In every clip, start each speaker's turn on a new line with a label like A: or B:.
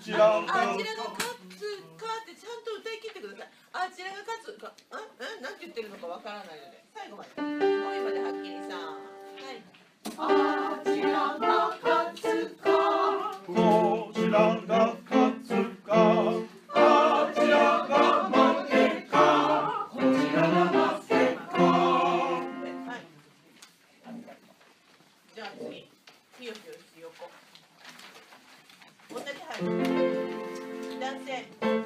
A: ちらが
B: 勝つかってちゃんと歌い切ってください。あちらが勝つか、なんて言ってるのかわからないので、最後まで5位まではっきりさ。はい。あちらが勝つか、
A: こちらが勝つか、あちらが負けか、こちらが負けか。
B: はい。じゃあ次、ひよひよひよこ。同じ入る。男性。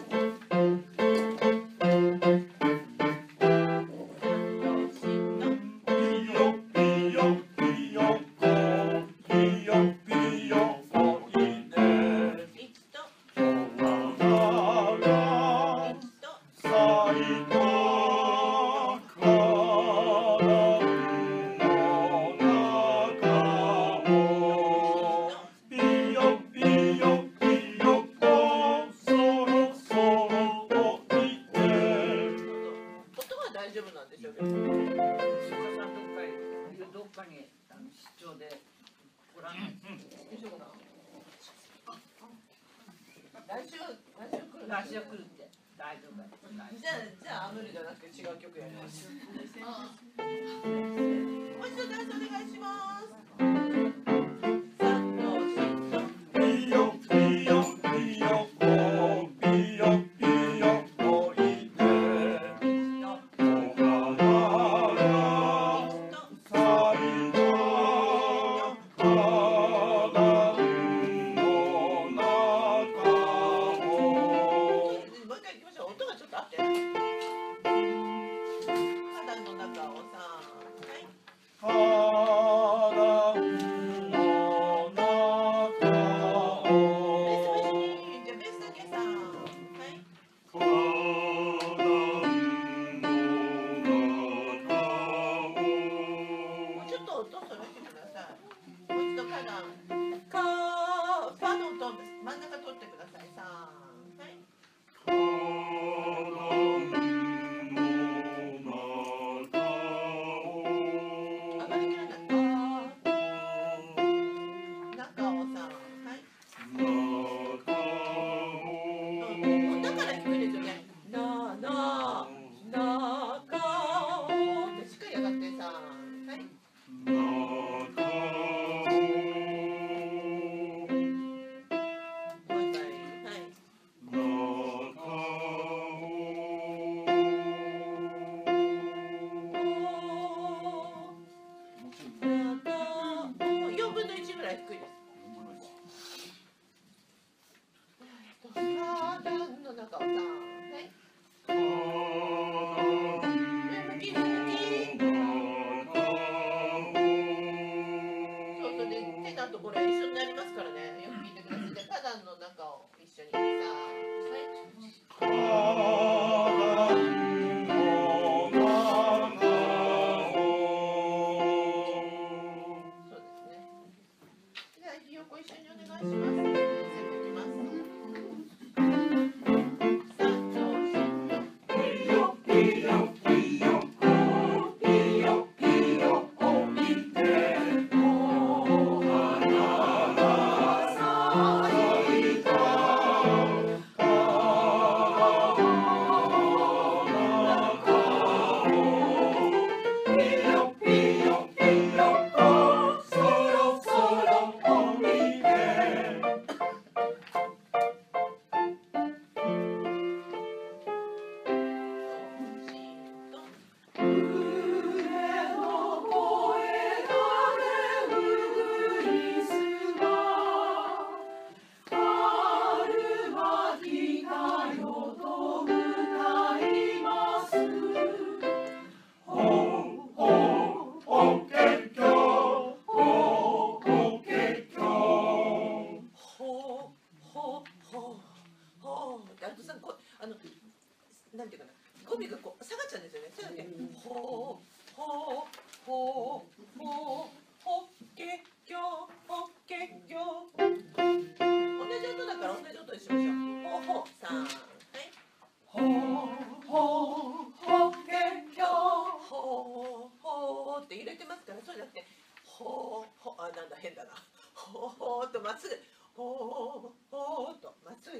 B: 大丈夫なんでしょうけど。
C: どっかに出張でご覧になって。
B: 来週来る。
C: 来週来るって大丈夫。
B: じゃあ無理じゃなくて違う曲やります。もう一度ダンスお願いします。なんていうかな、語尾がこう下がっちゃうんですよね。そういうわけ。ほうほうほうほうほっけきょほっけきょ。同じ音だから同じ音にしましょう。ほうほうさん、はい。ほうほうほっけきょほうほうって入れてますから、そうじゃなくてほうほう、あ、なんだ変だな。ほうほうとまっすぐ、ほうほうとまっすぐ。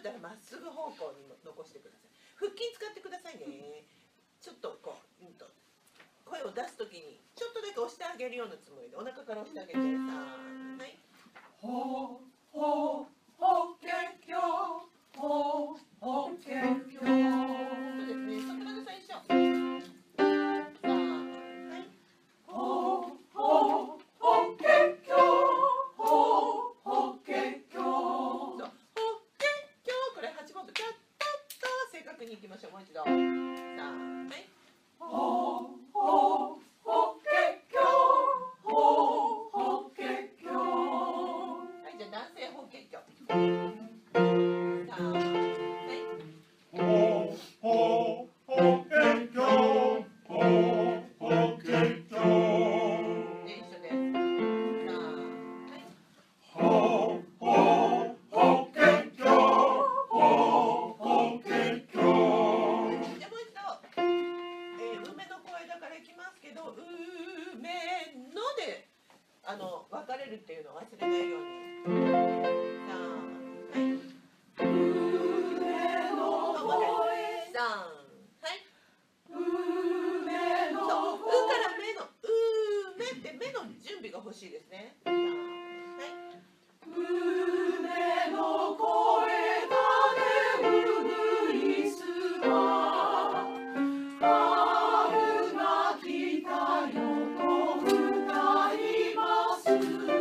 B: ったらまっすぐ方向に残してください。腹筋使ってくださいね。ちょっとこう、声を出すときにちょっとだけ押してあげるようなつもりでお腹から押してあげてさあ、はい。
C: ほほほけきょほほけきょ。
B: そうですね。そこまで最初。さあ、はい。
C: ほほほけきょほほけきょ。
B: そう、ほけきょう、これ8本とキャッタッと正確にいきましょう。もう一度。さあ、はい。
C: ほほほけきょほほけきょ。
B: はい、じゃあ男性法華経。さあ、はい。
A: ほほほけきょほほけきょ
B: で一緒です。さあ、はい。
A: ほほほけきょほほけきょ
B: じゃあもう一度、梅の声だからいきますけど、梅ので分かれるっていうのを忘れないように。さあ、はい。
C: 梅の
B: さあ、はい。
C: 梅の
B: そう、うから目の梅って目の準備が欲しいですね。さあ、はい。
C: 梅の声がねうぐいすが春が来たよと歌います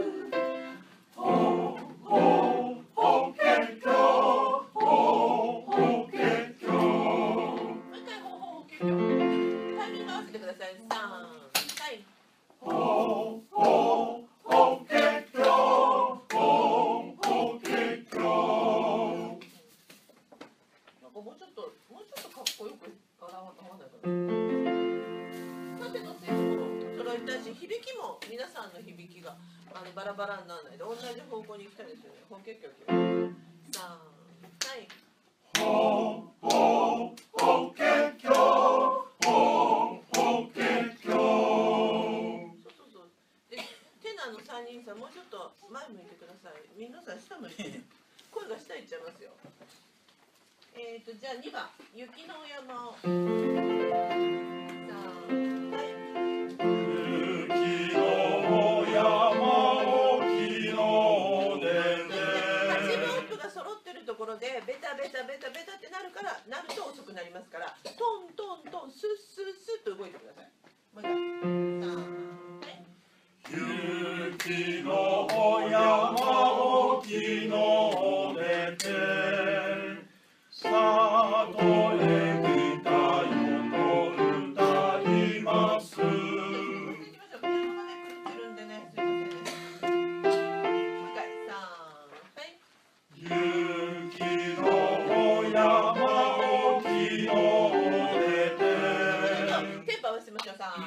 C: ほほ
A: ほけきょほほけきょ
B: もう一回、ほほほけきょ。タイミング合わせてください。さあ、はい。
A: ほほほけきょほほけきょ
B: なんかもうちょっとかっこよく合わないかな。縦の線も揃えたいし、響きも皆さんの響きがバラバラにならないで同じ方向に行きたいですよね。法華経を決める。さあ、はい。
A: ほほほけきょほほけきょ
B: そう。で、テナーの3人さん、もうちょっと前向いてください。皆さん下向いて。声が下行っちゃいますよ。じゃあ2番、雪のお山を。さあ、はい。
A: 雪の山を昨日で
B: 8分音符が揃ってるところでベタベタベタベタってなると遅くなりますから、トントントンスッスッスッと動いてください。もう一回。さあ、はい。
A: 雪の山を昨日出て里へ来たよと歌います。
B: 行きましょう。ピアノがね狂ってるんでね、すいませんね。もう一回。さあ、はい。
A: 雪の山を昨日出て
B: テンポ合わせましょう。さあ、はい。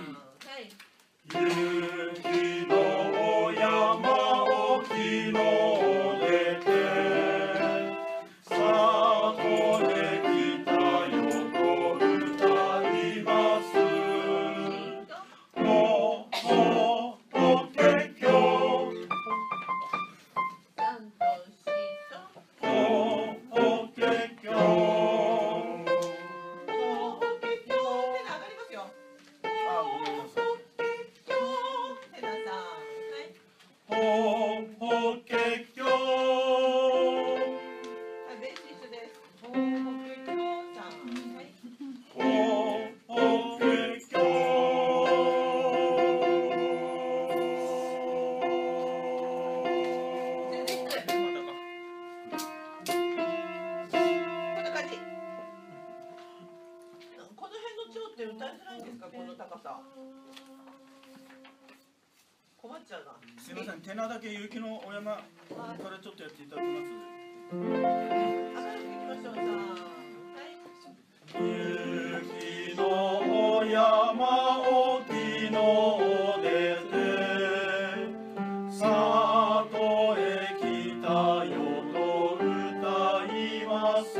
A: 雪の山を昨日出て里へ来たよと歌いますほほほけきょ
B: 3と4と
A: ほほけきょ
B: ほほけきょ手が上がりますよ。
A: あごめんなさい
B: ほほけきょ手がさん、はい。
A: ほほけきょ
B: はい、ベース一緒です。ほほけきょさん、はい。
A: ほほけきょ
B: 全然低い。こんな感じ。この辺の調って歌いづらいんですか、この高さ。困っちゃうな。
D: すみません、テナだけ雪のお山からちょっとやっていただけます
B: 明るくいきましょう。さあ、はい。
A: 雪の山を昨日出て里へ来たよと歌います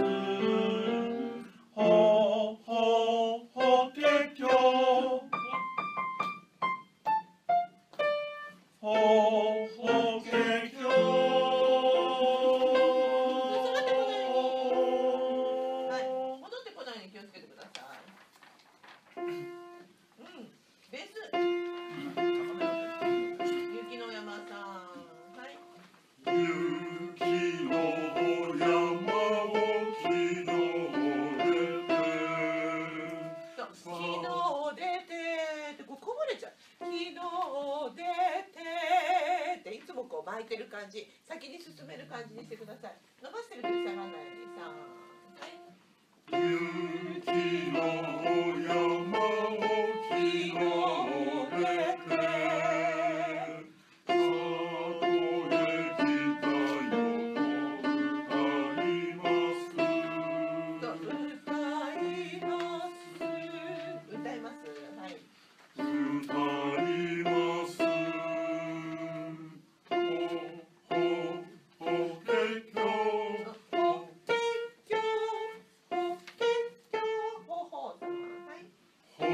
A: ほほほけきょほほけきょ
B: その後こう巻いてる感じ、先に進める感じにしてください。伸ばしてる時下がらないように。3、はい。
A: 雪の山をきのれて里へ来たよと歌います
B: 歌います。歌います。はい。
A: 歌いますほけきょ
B: ほけきょほけきょほほ様。はい。
A: ほ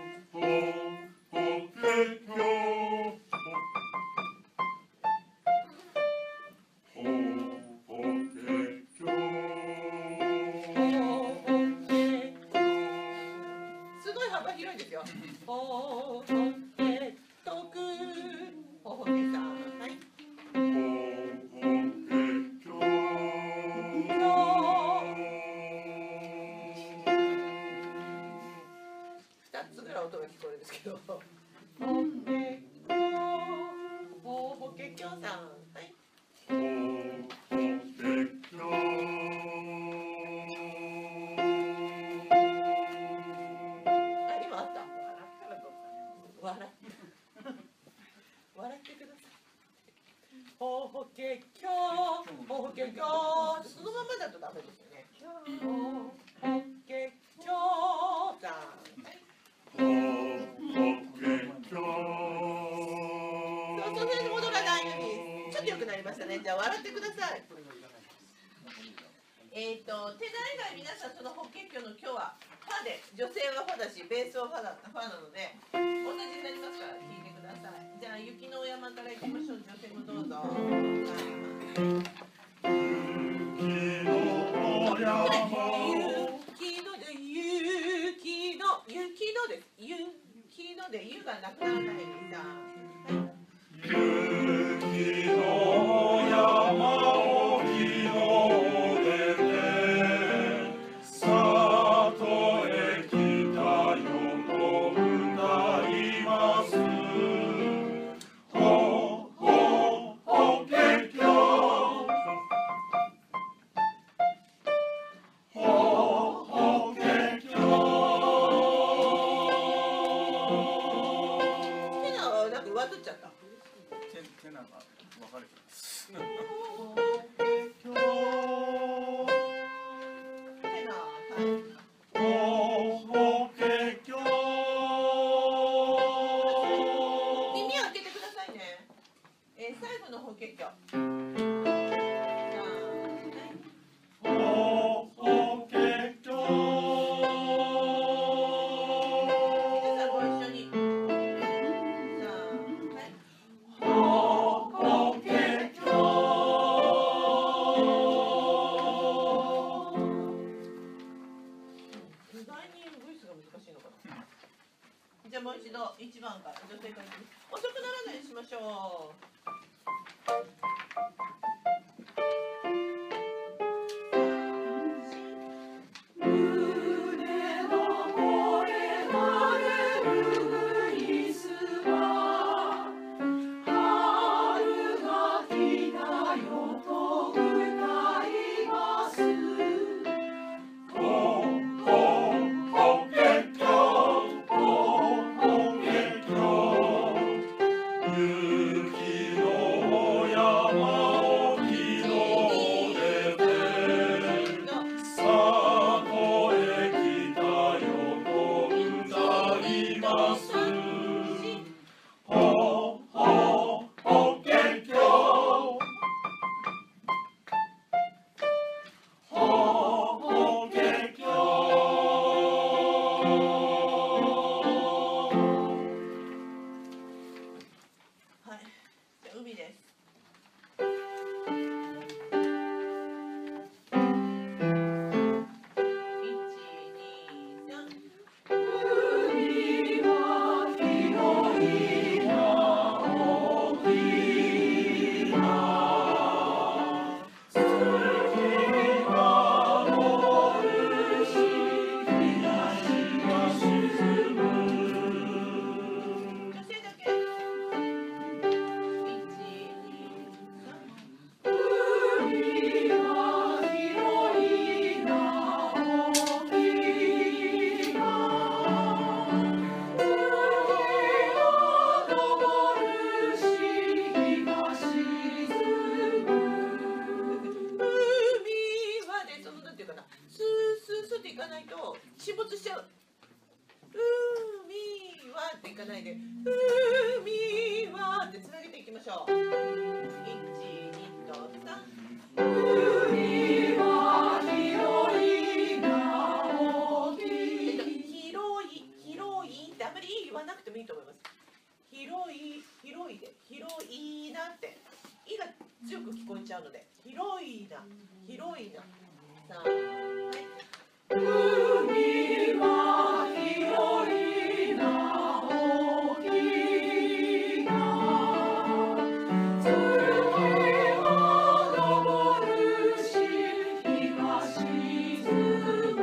A: けきょ
B: すごい幅広いですよ。ほほけとくほほけさん。はい。2つぐらい音が聞こえるんですけど。ほけきょほほけきょさん。はい。あ、今あった。笑ってください。ほほけきょほほけきょ、そのままだとダメですよね。ほほけきょさん。はい。そんなに戻らないのにちょっと良くなりましたね。じゃあ笑ってください。手習以外皆さんその法華経の今日はファで、女性はファだしベースはファなので同じになりますから聞いてください。じゃあ雪のお山からいきましょう。女性もどうぞ。
A: 雪のお山を
B: 雪ので雪のです。雪のでゆがなくならないようにさ。
A: 雪の山を昨日出て里へ来たよと歌いますほほほけきょほほけきょ
B: 手がなんか上ずっちゃった。
D: 手なんか分かれてます。
B: 手がはい。耳開けてくださいね。最後の法華経。じゃあもう一度1番から女性からいきます。遅くならないようにしましょう。
A: 雪の山
B: 海はってつなげていきましょう。1、2と3。
C: 海は広いな大きい。
B: 広いってあまり言わなくてもいいと思います。広いで広いなっていが強く聞こえちゃうので、広いな。さあ、はい。
C: 海は広いな大きいな。月は昇るし日が沈む。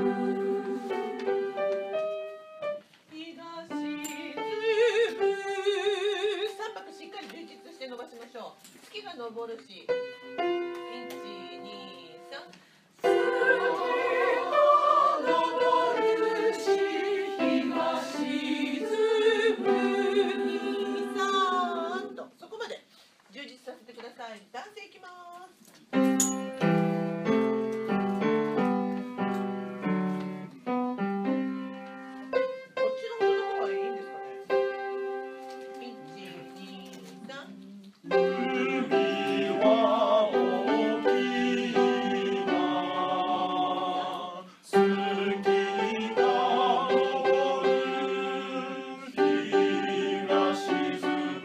B: 3拍しっかり充実して伸ばしましょう。月が昇るし、1、2、3。
C: 月は昇るし日が沈む。
B: 2、3とそこまで充実させてください。男性いきます。こっちの音の方がいいんですかね。1、2、3。
A: 海は大きいな。月が昇る。日が沈む。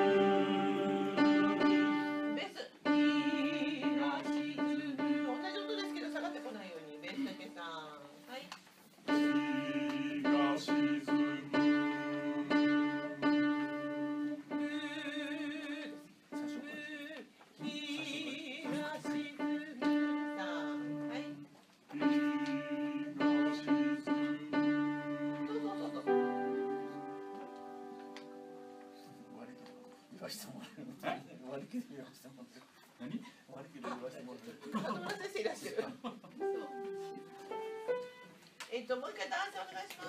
B: ベース。日が沈む。同じ音ですけど下がってこないようにベースだけさん。はい。
A: 日が沈む。
B: 野村先生いらっしゃる。もう一回ダンスお願いします。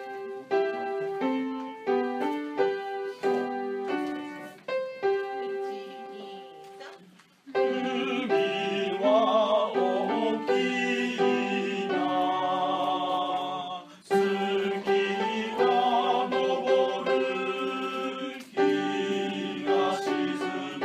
A: 海は大きいな。月が昇る。日が沈む。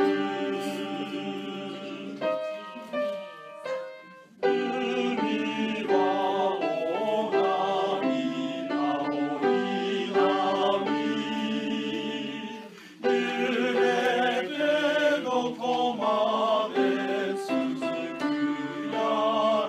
A: 海は大波、青い波。揺れてどこまで続くやら。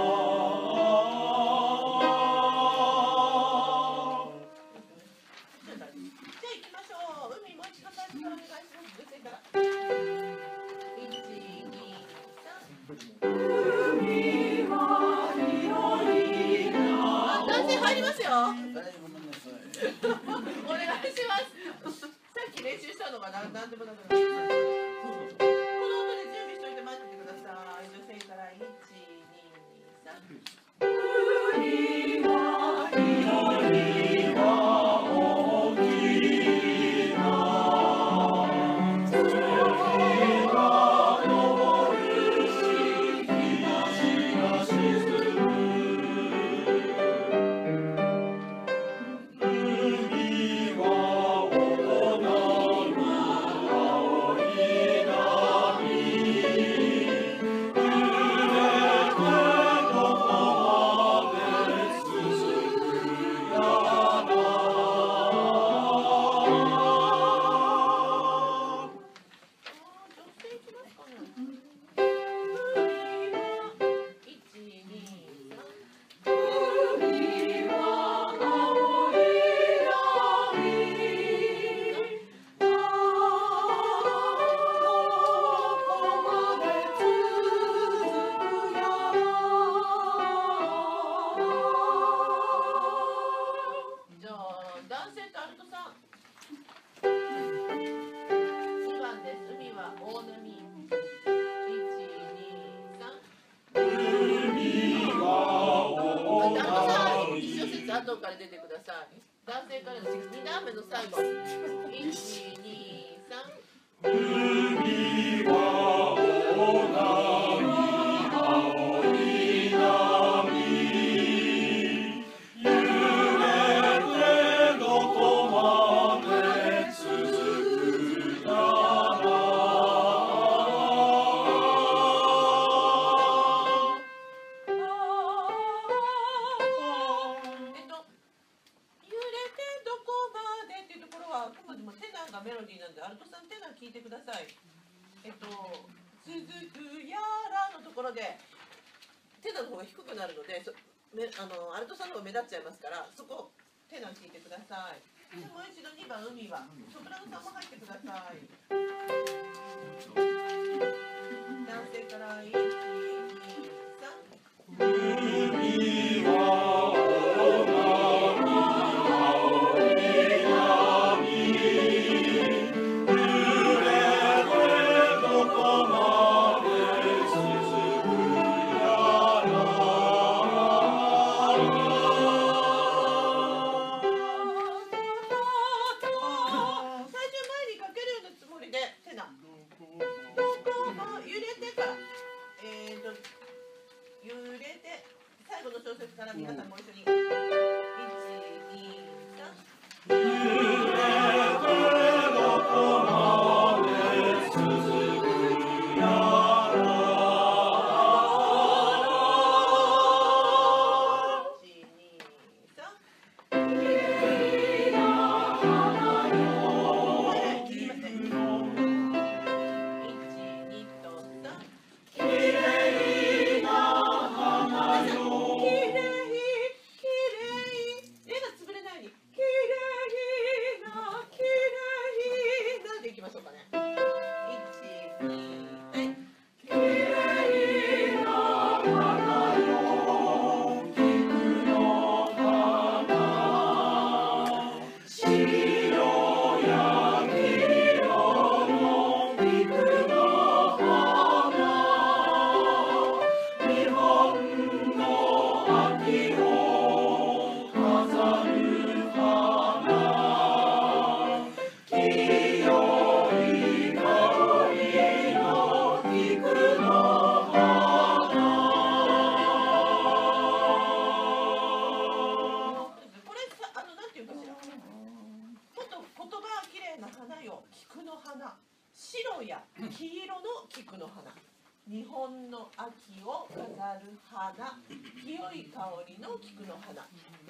B: じゃあ行きましょう。海もう一度最初からお願いします。女性から。1、2、3。
C: 海は広いな。
B: 男性入りますよ。お願いします。さっき練習したのがなんでもなくなった。この音で準備しといて待っててください。女性から1、2、3。
C: 海は広いな大きいな。月が昇るし日が沈む。
A: 海は大波、青い波。揺れてどこまで続くやら。
B: 女性いきますかね。1、2、3。
C: 海は青い波。どこまで続くやら。
B: じゃあ男性とアルトさん。2番です。海は大波。1、2、3。
A: 海は大
B: アルトさん、
A: 波。
B: 一小節後から出てください。男性からの2段目の最後。1、2、3。
A: 海は大波、青い波。揺れてどこまで続
B: はあくまでもテナーがメロディーなんで、アルトさんテナー聞いてください。続くやらのところでテナーの方が低くなるので、アルトさんの方が目立っちゃいますから、そこテナー聞いてください。でもう一度2番海はソプラノさんも入ってください。男性から1、2、3。
A: 海は
B: から皆さんも一緒に1、2、3。白や黄色の菊の花、日本の秋を飾る花、清い香りの菊の花。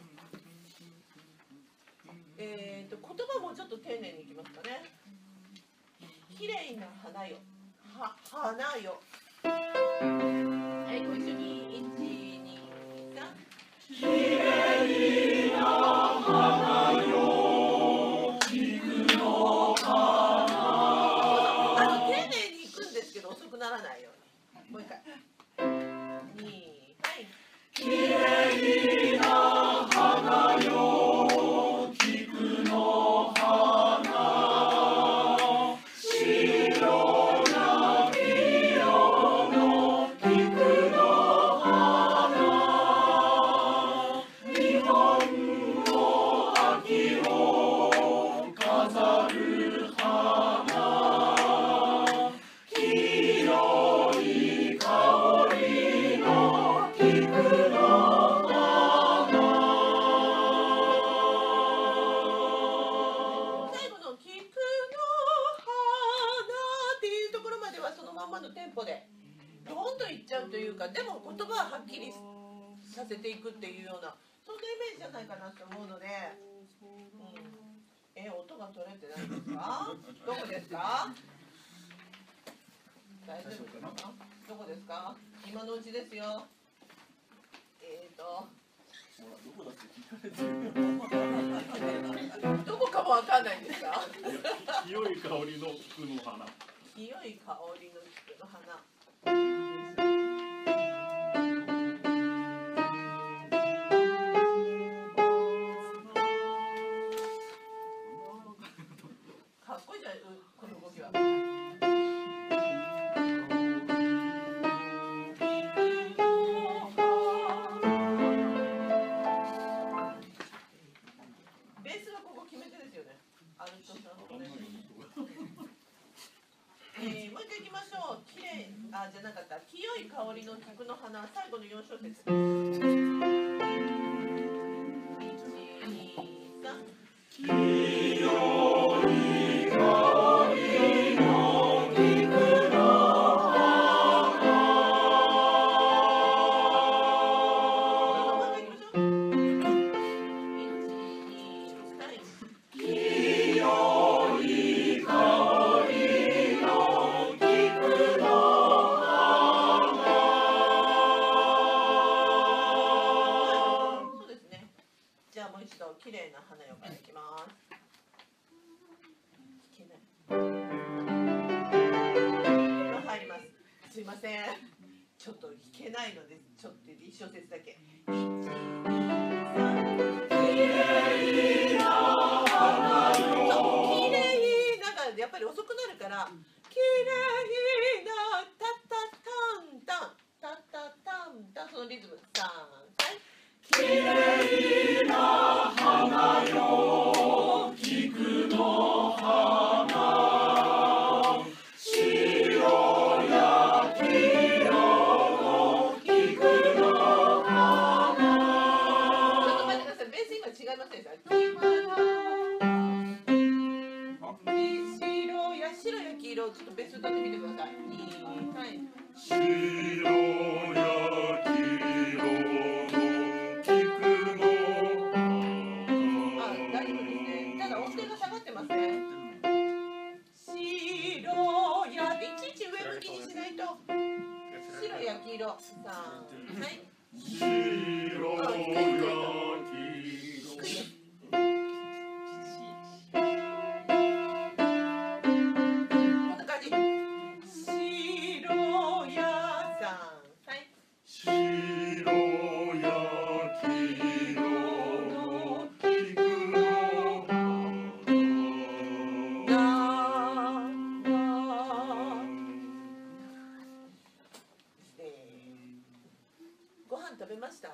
B: 言葉もちょっと丁寧にいきますかね。綺麗な花よ、花よ。はい、ご一緒に1、2、3。綺麗な花よ、菊の花。丁寧にいくんですけど遅くならないように。もう一回。2、はい。綺麗な花よ、菊の花。白や黄色の菊の花。日本の秋を飾る花。というか、でも言葉ははっきりさせていくっていうような、そんなイメージじゃないかなと思うので、音が取れてないですか？どこですか？大丈夫ですか？どこですか？今のうちですよ。どこかもわかんないんですか？
A: 清い香りの菊の花。
B: 清い香りの菊の花。かっこいいじゃん、この動きは。ベースはここ決めてですよね。アルトさんとね。もう一回いきましょう。綺麗、じゃなかった。清い香りの菊の花、最後の4小節。1、2、3。清い香りの菊の花。もう一回いきましょう。1、2、3。清いないのでちょっと一小節だけ。1、2、3。
A: きれいな花よ
B: きれいながやっぱり遅くなるから、きれいなタタタンタンタタタンタン、そのリズム3、はい。
A: きれいな花よ菊の花、白や黄色の菊の花。
B: ちょっと待ってください、ベース今違いませんでした？白や黄色、ちょっとベース歌ってみてください。2、はい。
A: 白や黄色の菊の花。
B: あ、大丈夫ですね。ただ音程が下がってますね。白やっていちいち上向きにしないと。白や黄色、3、はい。
A: 白や黄色。
B: 食べました？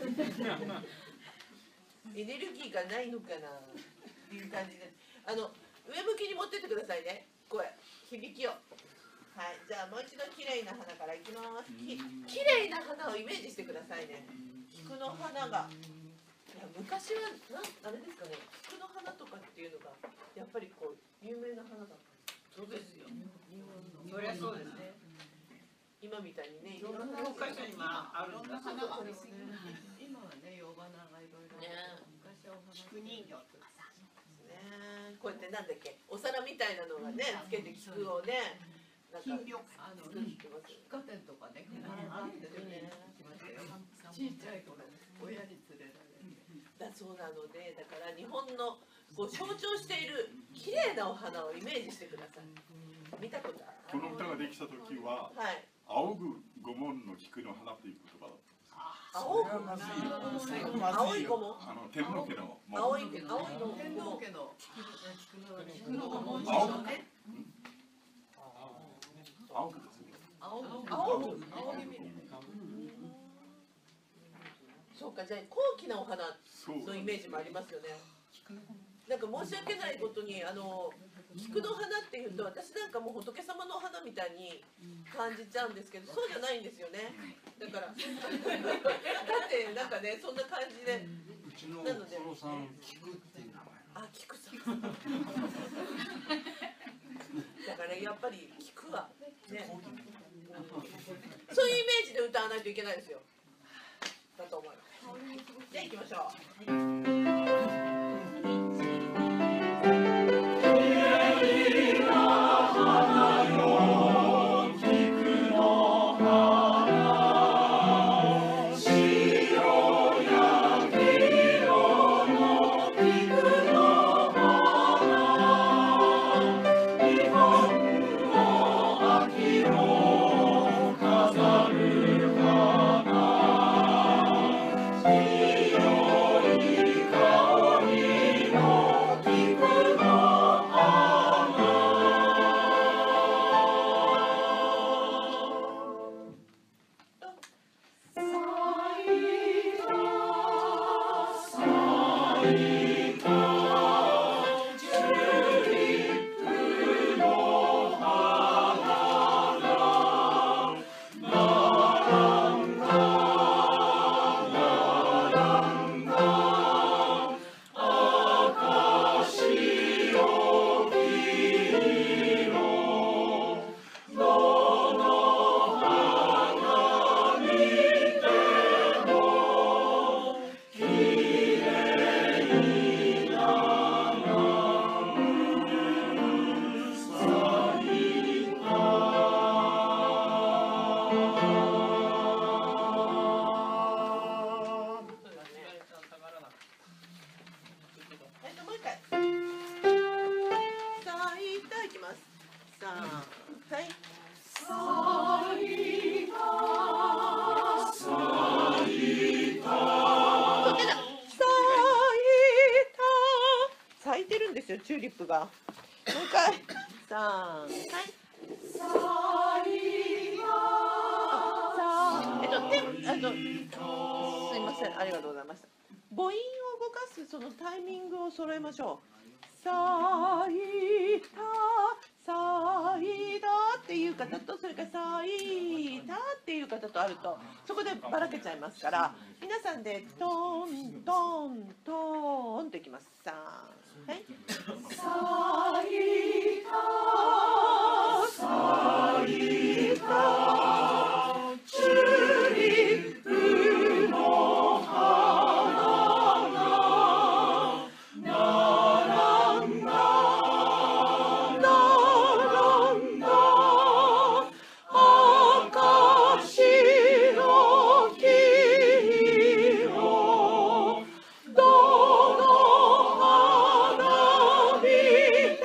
B: エネルギーがないのかなっていう感じで、上向きに持ってってくださいね。声、響きを。はい、じゃあもう一度綺麗な花からいきます。綺麗な花をイメージしてくださいね。菊の花が。いや昔はあれですかね。菊の花とかっていうのがやっぱりこう有名な花だった。
C: そうですよ。そりゃそうですね。
B: 今みたいにね、い
C: ろ
B: ろんな
C: んな教科書にもあるんだ。
E: 今はね、洋花がいろいろ。昔はお花。
C: 菊人形とかさ。
B: ね、こうやってなんだっけ、お皿みたいなのがね、つけて菊をね、なんか
C: 金魚。
B: 作ってます。
E: 喫茶店とかね、あってね、行きましたよ。小さい頃、親に連れられて。
B: だそうなので、だから日本のこう象徴している綺麗なお花をイメージしてください。見たことある？
A: この歌ができた時は、
B: はい。
A: 仰ぐ御門の菊の花という言葉だった。
B: 青い子も。
A: 天皇家の門。
B: 青い子
E: 天皇家の菊の門
A: 仰ぐ
E: ね。
A: 仰ぐですね。
E: 仰ぎ見る。
B: そうか、じゃあ高貴なお花のイメージもありますよね。なんか申し訳ないことに菊の花っていうと私なんかもう仏様の花みたいに感じちゃうんですけど、そうじゃないんですよね。だからだってなんかね、そんな感じで。
F: うちのお父さん菊っていう名前。
B: あ、菊さん。だからやっぱり菊はね、そういうイメージで歌わないといけないですよ。だと思います。じゃあ行きましょう。 チューリップが。もう一回。3、はい。さすいません、ありがとうございました。母音を動かすそのタイミングを揃えましょう。さいだっていう方と、それからさいだっていう方とあると、そこでばらけちゃいますから、皆さんでトントントンといきます。3、はい。さいだチューリップの花が並んだ赤白黄色どの花見て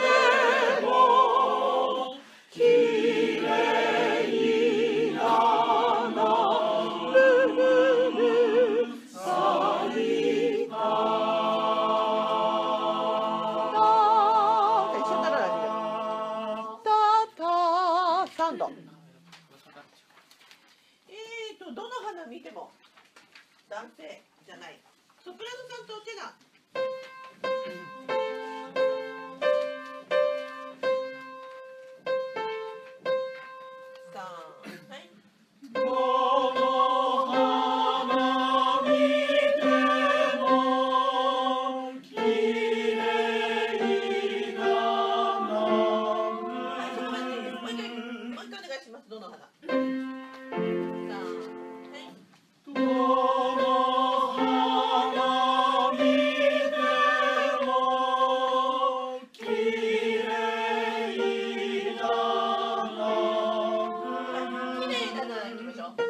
B: もきれいだなルルル咲いた一緒にならないで3度。どの花見ても男性じゃない。ソプラノさんとテナ。はい。
A: どの花見てもきれいだな。
B: はい、そこまででいいです。もう一回お願いします。どの花。
A: どの花見てもきれいだな。
B: 綺麗だな、いきましょう。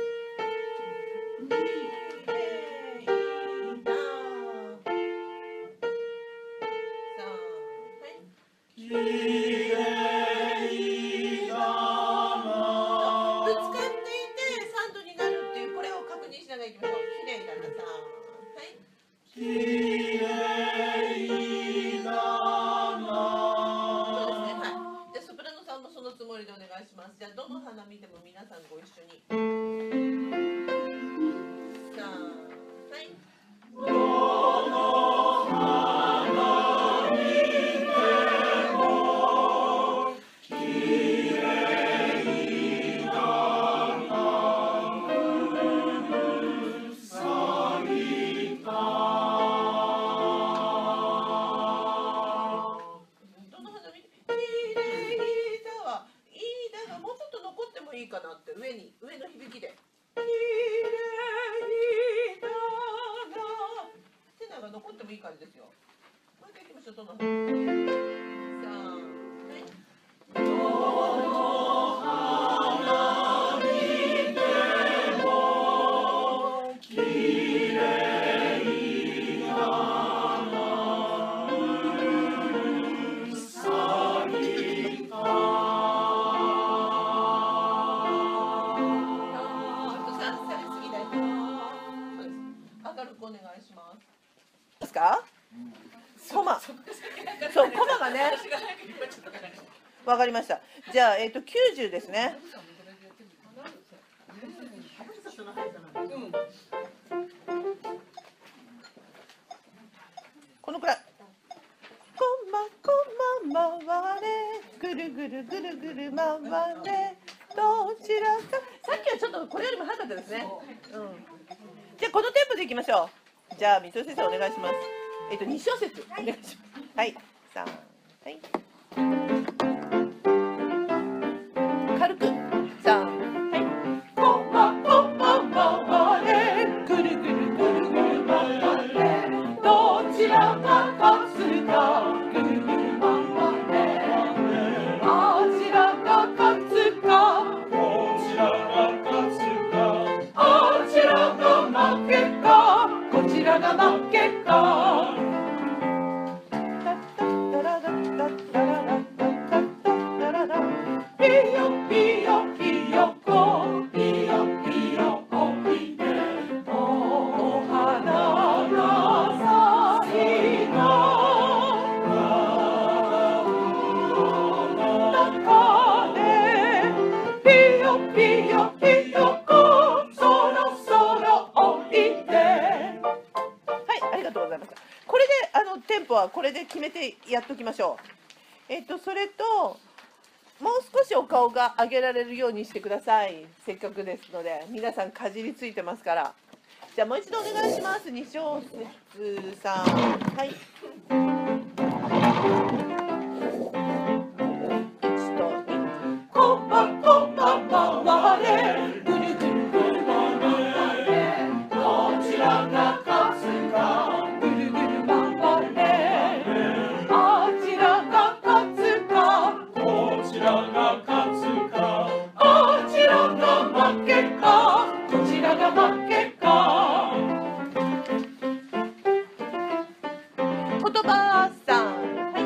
A: きれいだな。
B: ぶつかっていて3度になるっていうこれを確認しながらいきましょう。綺麗だなさ。はい。
A: きれいだな。
B: そうですね。はい。じゃあソプラノさんもそのつもりでお願いします。じゃあどの花見ても皆さんご一緒に。さあ、はい。
A: どの花見てもきれいだな。咲いた。
B: どの花見てきれいだは、いいだがもうちょっと残ってもいいかなって上の響きで。きれいだな。テナが残ってもいい感じですよ。もう一回いきましょう。どの花。さあ、はい。
A: どの花見てもきれいだな。咲いた。
B: されすぎない。そうです。明るくお願いします。ですか？コマ。そう、コマがね。わかりました。じゃあ90ですね。このくらい。コマ回れ、ぐるぐるぐるぐる回れ。どちらか。さっきはちょっとこれよりも早かったですね。じゃあこのテンポでいきましょう。じゃあ水戸先生お願いします。2小節お願いします。はい。3、はい。軽く3、はい。コマ回れ、ぐるぐるぐるぐる回れ。どちらか勝つか、ぐるぐる回れ。あちらが勝つか。
A: どちらが勝つか。
B: あちらが負けか、こちらが負けか。ピヨピヨピヨコ、ピヨピヨおいで。お花が咲いた。 めてやっときましょう。それともう少しお顔が上げられるようにしてください。せっかくですので、皆さんかじりついてますから。じゃあもう一度お願いします。二小節さん、はい。1と2。コパコパ回れ、ぐるぐるぐる回れ。どちらが勝つか、ぐるぐる回れ。あちらが勝つか、
A: どちらが勝つか、
B: あちらが負けか、どちらが負けか。言葉さん、はい。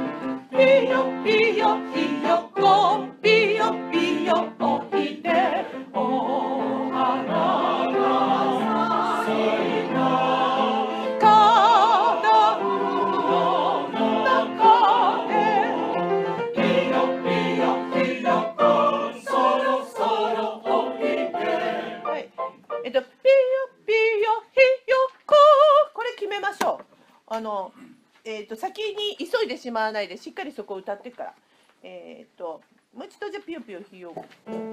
B: ピヨピヨピヨコ、ピヨピヨおいで、お花が咲いた花の中で、ピヨピヨピヨコ、そろそろおいで。はい。ピヨピヨひよこ、これ決めましょう。先に急いでしまわないで、しっかりそこを歌っていくから。もう一度じゃあピヨピヨひよこ。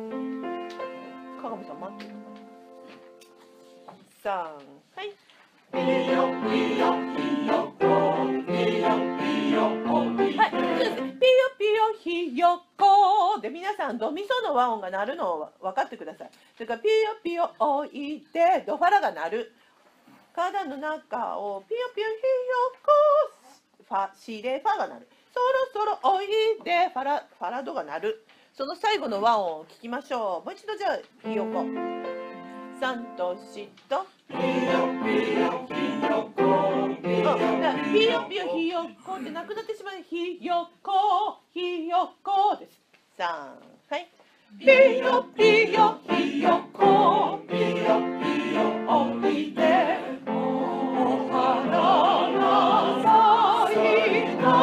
B: 鏡さん待ってるかな。3、はい。ピヨピヨひよこ、ピヨピヨおいで。はい、そうです。ピヨピヨひよこで、皆さんドミソの和音が鳴るのを分かってください。それからピヨピヨおいで、ドファラが鳴る。体の中をピヨピヨひよこ、ファシレファが鳴る。そろそろおいで、ファラドが鳴る。その最後の和音を聞きましょう。もう一度じゃあひよこ。3と4とピヨピヨひよこ。ピヨピヨひよこってなくなってしまう。ひよこひよこです。3、はい。ピヨピヨひよこ、ピヨピヨおいで。お花が咲いた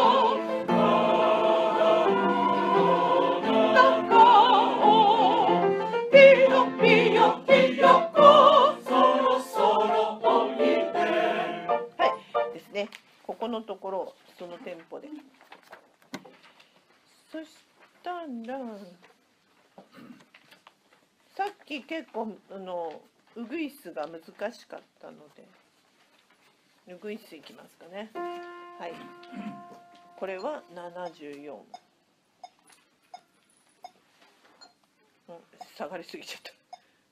B: 中を、ピヨピヨひよこ、そろそろおいで。はいですね。ここのところをそのテンポで。そしたらさっき結構ウグイスが難しかったので、ウグイスいきますかね。はい。これは74。下がりすぎちゃった。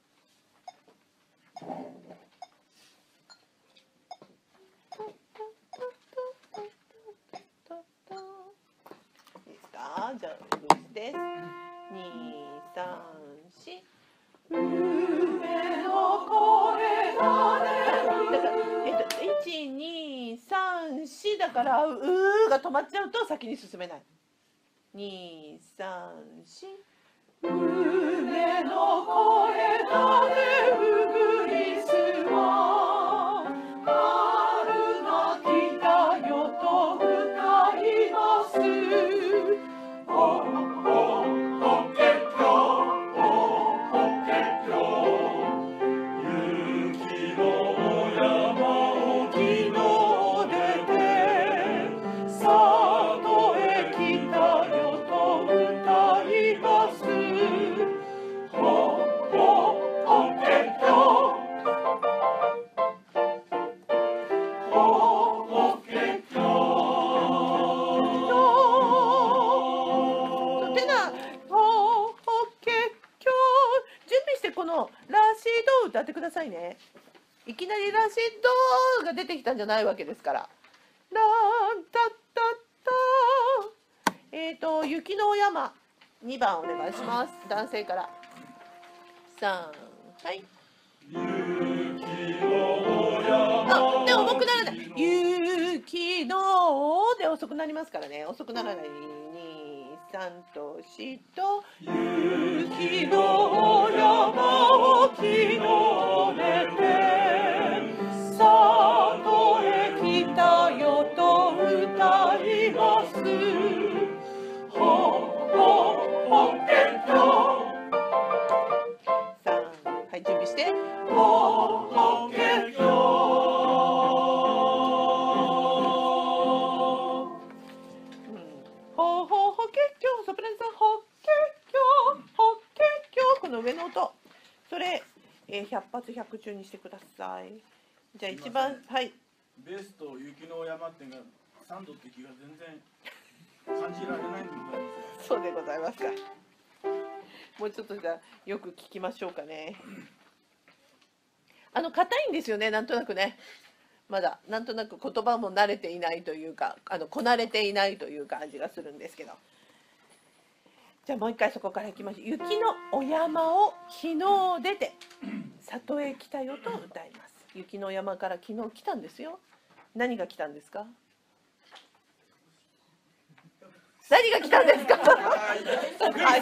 B: いいですか？じゃあウグイスです。2、3、4。夢の声がね。だから1、2、3、4だからが止まっちゃうと先に進めない。2、3、4。夢の声がね、ウグイスは春が来たよと歌います。
A: ほけきょほけきょ、雪の山を昨日出て、里へ来たよと歌います。ほけきょほけきょ。
B: このラシドを歌ってくださいね。いきなりラシドが出てきたんじゃないわけですから。ランタッタッタ。雪の山2番お願いします。男性から3、はい。あ、で重くならない。雪ので遅くなりますからね。遅くならない。3と4と雪の山を昨日出て、里へ来たよと歌います。ほけきょ。はい、準備して。ほけきょ。 の上の音、それ、100発100中にしてください。じゃあ一番、はい。
D: ベースと雪の山っていうのが3度って気が全然感じられないんでございます。
B: そうでございますか。もうちょっとじゃあよく聞きましょうかね。硬いんですよね、なんとなくね。まだなんとなく言葉も慣れていないというか、こなれていないという感じがするんですけど。じゃあもう一回そこからいきましょう。雪のお山を昨日出て里へ来たよと歌います。雪の山から昨日来たんですよ。何が来たんですか？何が来たんですか？はい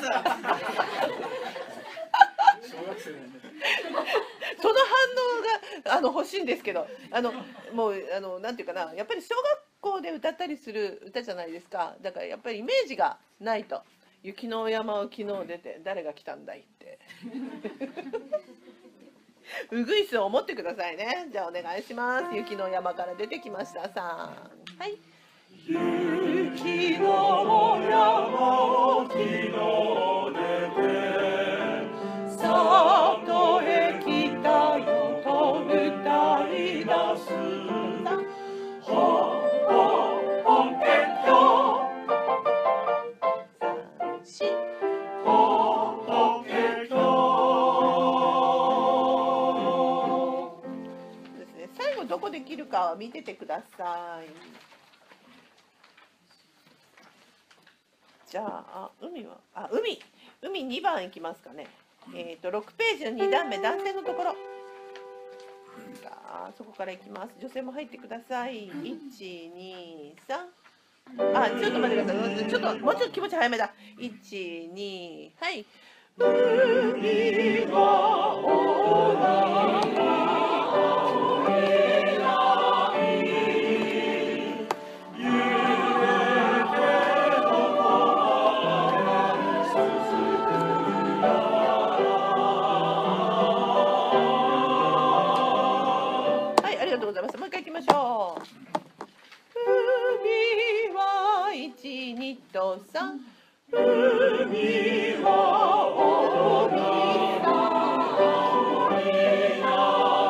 B: その反応が欲しいんですけど、もうなんていうかな、やっぱり小学校で歌ったりする歌じゃないですか。だからやっぱりイメージがないと。雪の山を昨日出て誰が来たんだいってうぐいすを思ってくださいね。じゃあお願いします。雪の山から出てきました。さん、はい。
A: 雪の山を昨日出て里へ来たよと歌い出す。ほほほけきょほほけきょ。
B: ですね。最後どこで切るかは見ててください。じゃあ海2番いきますかね。6ページの2段目、男性のところ。さあそこからいきます。女性も入ってください。1、2、3。ちょっと待ってください。ちょっともうちょっと気持ち早めだ。1、2、はい。
A: 海は
B: もう一回いきましょう。海は1、2と3。
A: 海は大きな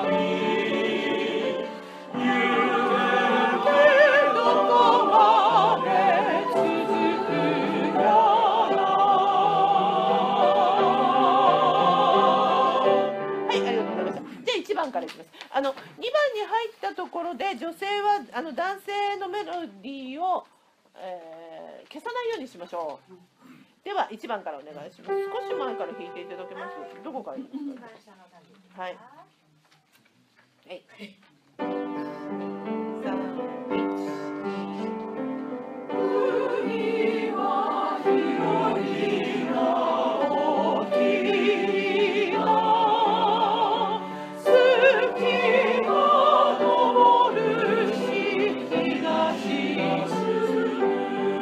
A: ゆえてどこまで続くやら。
B: はい、ありがとうございました。じゃあ1番からいきます。2番に入ったところで女性は男性のメロディーを、消さないようにしましょう。では1番からお願いします。少し前から弾いていただけます。どこからいいですか？はい。はい。3、
A: 海は広いな大きな月が昇るし東に進む。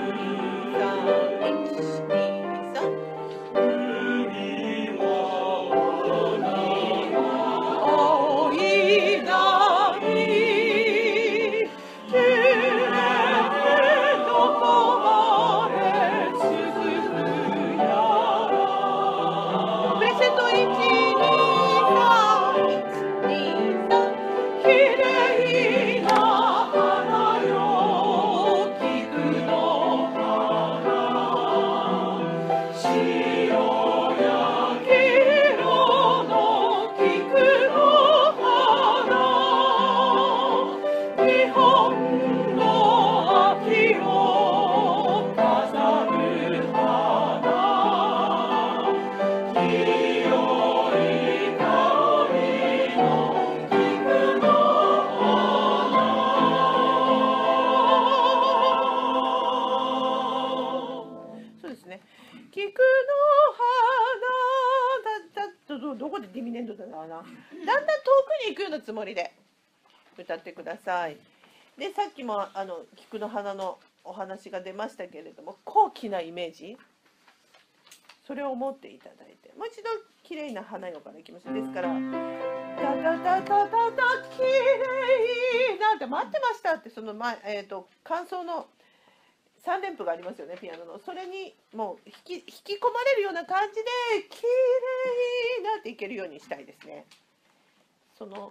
B: どこでディミネンドだろうな。だんだん遠くに行くようなつもりで歌ってください。で、さっきも菊の花のお話が出ましたけれども、高貴なイメージ、それを持っていただいて、もう一度綺麗な花よからいきましょう。ですから、タタタタタタ綺麗なって待ってましたって、その前感想の 3連符がありますよね、ピアノの。それにもう引き込まれるような感じで綺麗なっていけるようにしたいですね。その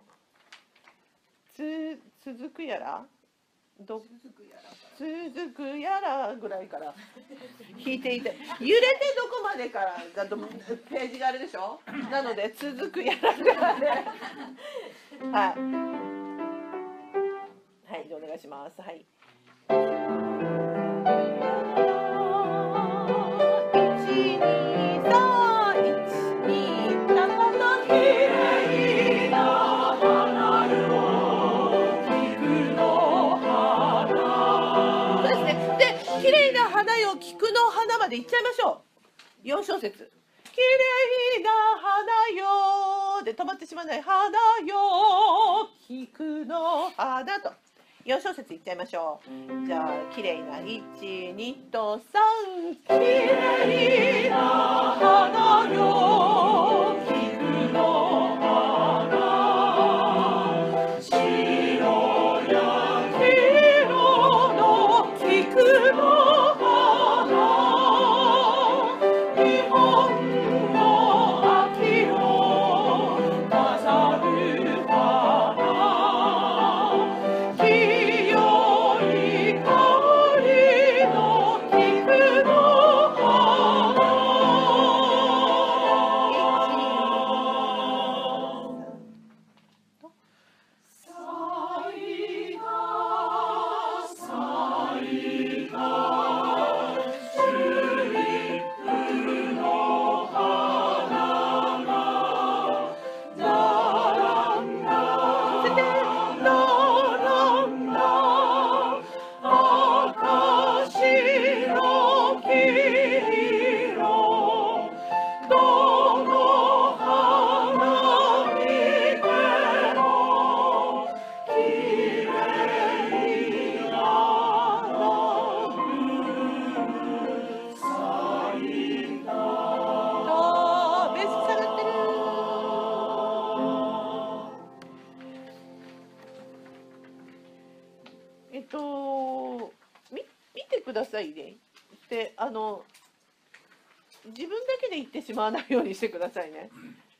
B: 続くやら続くやらぐらいから弾いていて、揺れてどこまでからだとページがあるでしょ。なので続くやらぐらいではい、お願いします。はい。菊の花まで行っちゃいましょう。4小節。綺麗な花よで止まってしまわない。花よ菊の花と4小節いっちゃいましょう。じゃあ綺麗な1、2と3。綺麗な花よ菊の花。白や黄色の菊の見てくださいね。で、自分だけで言ってしまわないようにしてくださいね。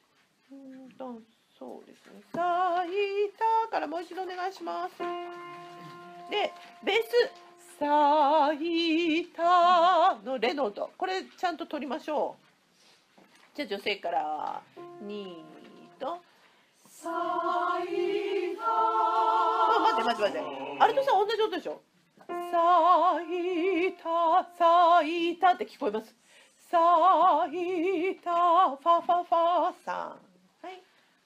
B: そうですね。咲いたからもう一度お願いします。で、ベース咲いたのレの音、これちゃんと取りましょう。じゃあ女性から2と咲いた。待って。アルトさん同じ音でしょ。咲いたって聞こえます。咲いたファファファさん。はい。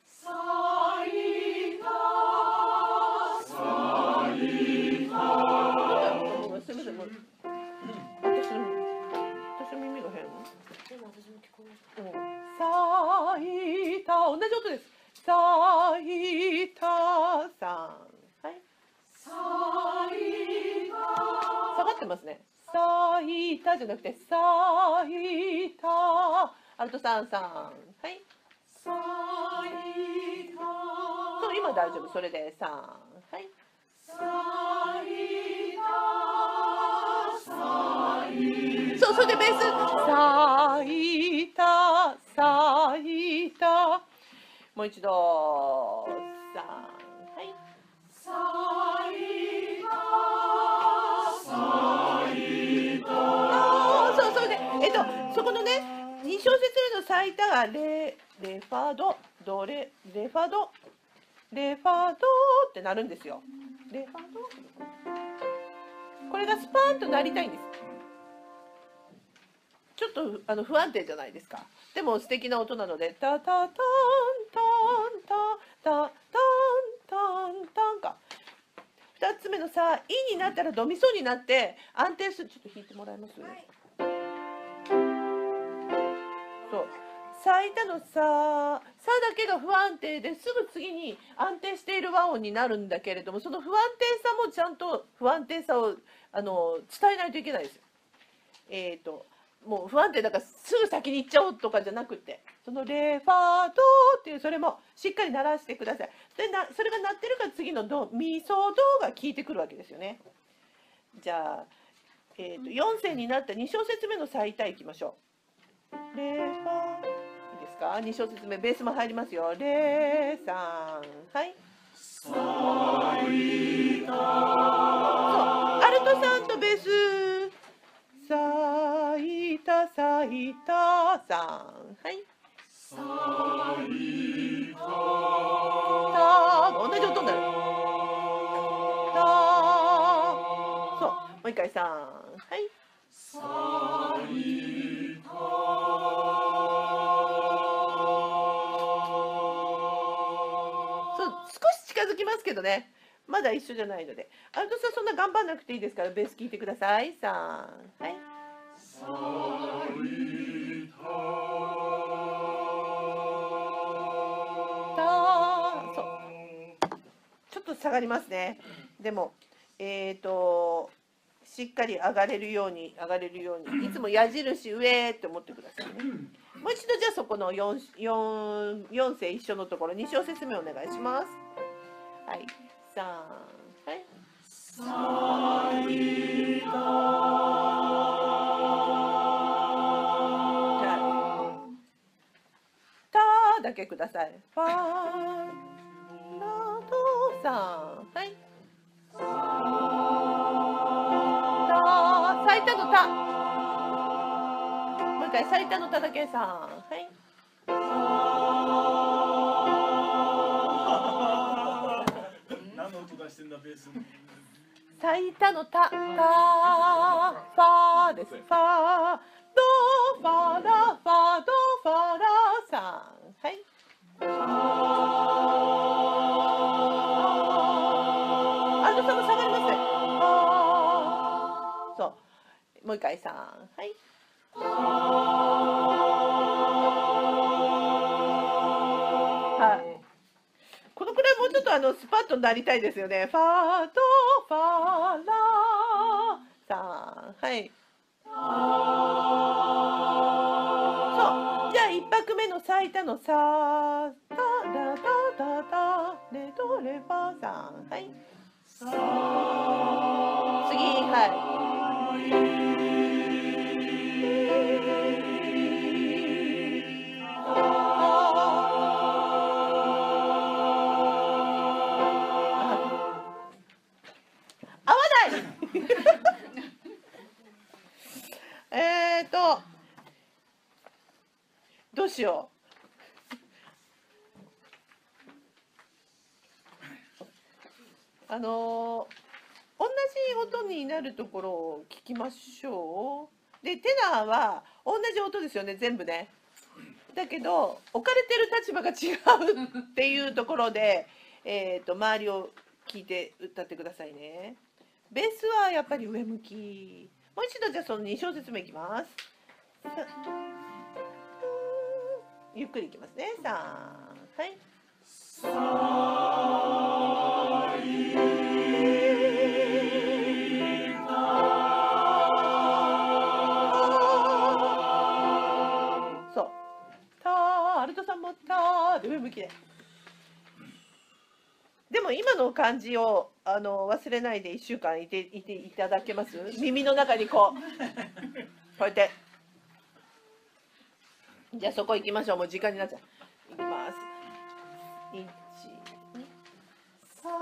B: 咲いた。すみません。私の耳が変。でも私も聞こえました。咲いた、同じ音です。咲いたさん。はい。下がってますね。咲いたじゃなくて咲いた。アルトさんさん。はい。咲いた。そう、今大丈夫。それで3。はい。咲いた。そう、それでベース咲いた咲いた。もう一度3。はい。そう、それでそこのね、2小節目の咲いたがレファドドレファドってなるんですよ。レファド、これがスパーンとなりたいんです。ちょっと不安定じゃないですか。でも素敵な音なのでタタタンタンタタタンタンタンか。2つ目のさ、イになったらドミソになって安定する。ちょっと弾いてもらえます？はい、そう、咲いたのさだけが不安定ですぐ次に安定している和音になるんだけれども、その不安定さもちゃんと不安定さを伝えないといけないですよ。もう不安定だからすぐ先に行っちゃおうとかじゃなくて、そのレファドっていうそれもしっかり鳴らしてください。それが鳴ってるから次のドミソドが効いてくるわけですよね。じゃあ 4声になった2小節目の最多いきましょう。レファいいですか。2小節目ベースも入りますよ。レ3はいそうアルトさんとベース最多最多3はいタ同じ音になる。そうもう一回3はいそう少し近づきますけどね、まだ一緒じゃないので、アルトさんそんな頑張んなくていいですから、ベース聞いてください。3はいちょっと下がりますね。でもしっかり上がれるようにいつも矢印上って思ってくださいね。もう一度じゃあそこの4声一緒のところ2小節目お願いします。はい3はいタだけください。ファラドさんはいタ最多のタもう一回最多のタだけさんはい
D: 何の音出してんだベース。
B: 最多のタタファです。ファドファラファドファラさんはいアルトさんも下がりますね。そうもう一回3はいはいこのくらいもうちょっとスパッとなりたいですよね。ファドファラさんはいそうじゃあ1拍目の最多のサタラタタタレドレファさんはい次はい合わないどうしよう。同じ音になるところを聞きましょう。でテナーは同じ音ですよね全部ね。だけど置かれてる立場が違うっていうところで、周りを聞いて歌ってくださいね。ベースはやっぱり上向き。もう一度じゃあその2小節目いきます。ゆっくりいきますね。3はいそうタアルトさんもタで上向きで。でも今の感じを忘れないで1週間いていただけます？耳の中にこうやってじゃあそこ行きましょう。もう時間になっちゃう。いきます。1、2、3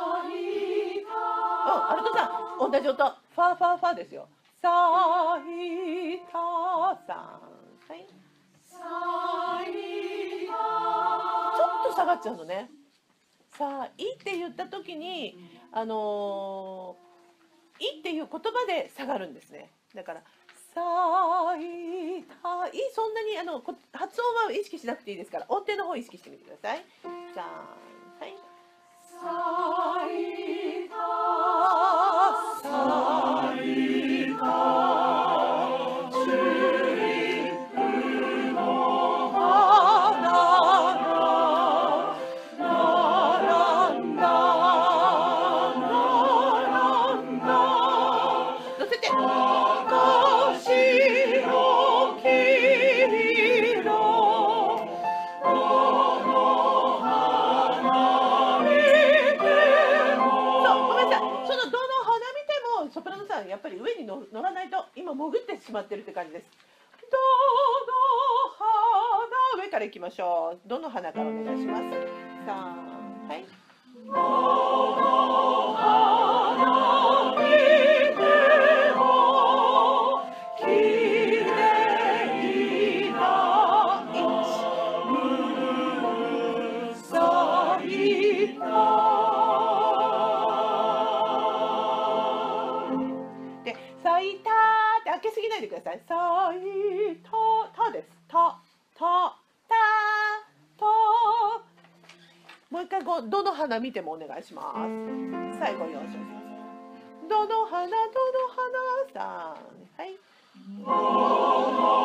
B: アルトさん同じ音ファーファーファーですよ。サイタさんはいちょっと下がっちゃうのね。さあいいって言った時にいいっていう言葉で下がるんですね。だからさいたいそんなに発音は意識しなくていいですから音程の方意識してみてください。じゃあはいさいたさいたまってるって感じです。どの花、上からいきましょう。どの花からお願いします。さあ、はい。どの花見てもきれいな咲いた。で、咲いたって開けすぎないでください。咲いた、たです。た、た、た、た。もう一回どの花見てもお願いします。最後4小節。どの花、どの花さん。はい。